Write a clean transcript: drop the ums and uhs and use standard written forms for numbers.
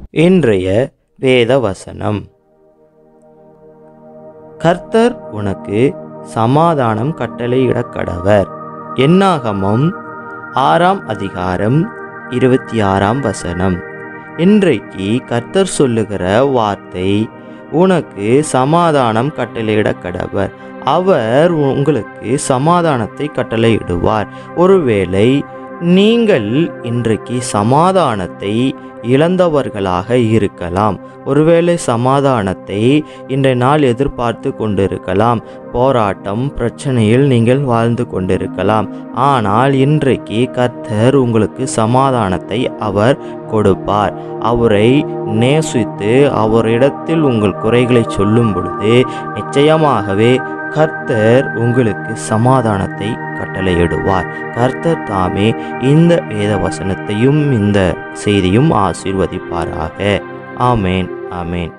இன்றைய வேத வசனம். கர்த்தர் உனக்கு சமாதானம் கட்டளையிடக் கடவர். என்னாகமம் 6ஆம் அதிகாரம் 26ஆம் வசனம். இன்றைக்கு கர்த்தர் சொல்லுகிற வார்த்தை, உனக்கு சமாதானம் கட்டளையிடக் கடவர். அவர் உங்களுக்கு சமாதானத்தை கட்டளையிடுவார். ஒருவேளை நீங்கள் இன்றைக்கு சமாதானத்தை இழந்தவர்களாக இருக்கலாம். ஒருவேளை சமாதானத்தை இன்றைய நாள் எதிர்பார்த்து கொண்டிருக்கலாம். போராட்டம், பிரச்சனையில் நீங்கள் வாழ்ந்து கொண்டிருக்கலாம். ஆனால் இன்றைக்கு கர்த்தர் உங்களுக்கு சமாதானத்தை அவர் கொடுப்பார். அவரை நேசித்து அவரிடத்தில் உங்கள் குறைகளை சொல்லும் பொழுது நிச்சயமாகவே கர்த்தர் உங்களுக்கு சமாதானத்தை கட்டளையிடுவார். கர்த்தர் தாமே இந்த வேத வசனத்தையும் இந்த செய்தியும் ஆசீர்வதிப்பாராக. ஆமேன், ஆமேன்.